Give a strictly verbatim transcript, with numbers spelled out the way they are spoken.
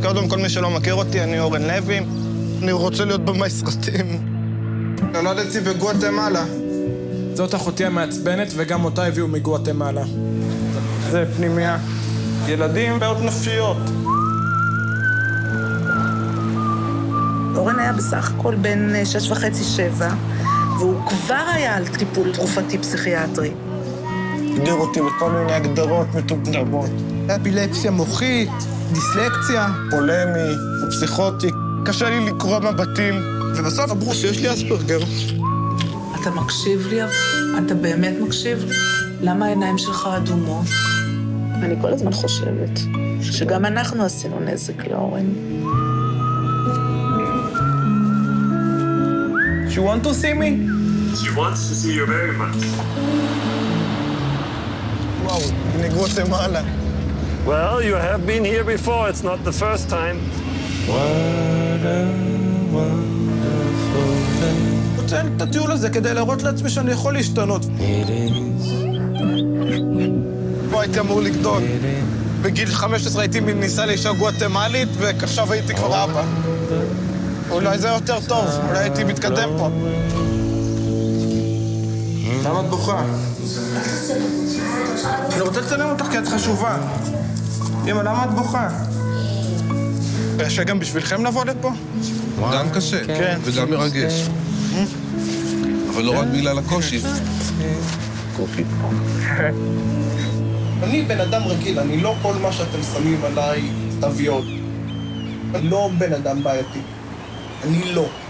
קודם כל מי שלא מכיר אותי, אני אורן לוי. אני רוצה להיות במאי סרטים. נולדתי בגואטמלה. זאת אחותי המעצבנת, וגם אותה הביאו מגואטמלה. זה פנימיה. ילדים בעיות נפשיות. אורן היה בסך הכל בן שש וחצי, שבע, והוא כבר היה על טיפול תרופתי פסיכיאטרי. הגדיר אותי בכל מיני הגדרות מתוקדמות. אפילפסיה מוחית, דיסלקציה, פולמי, פסיכוטי. קשה לי לקרוא מבטים, ובסוף אמרו שיש לי אספרגר. אתה מקשיב לי? אתה באמת מקשיב? למה העיניים שלך אדומות? אני כל הזמן חושבת שגם אנחנו עשינו נזק לאורן. She want to see me? She wants to see you very much. וואו, מגואטמלה. Well, you have been here before. It's not the first time. What a wonderful day. רוצה את הטיול הזה כדי להראות לעצמי שאני יכול להשתנות. פה הייתי אמור לגדול. בגיל חמש עשרה הייתי ניסה לאישה גואטמלית, ועכשיו הייתי כבר אבא. אולי זה יותר טוב, אולי הייתי מתקדם פה. למה את בוכה? אני רוצה לצלם אותך כי את חשובה. אמא, למה את בוכה? קשה גם בשבילכם לבוא לפה? גם קשה, כן. וגם מרגש. אבל לא רק בגלל הקושי. קופי. אני בן אדם רגיל, אני לא כל מה שאתם שמים עליי תוויות. אני לא בן אדם בעייתי. אני לא.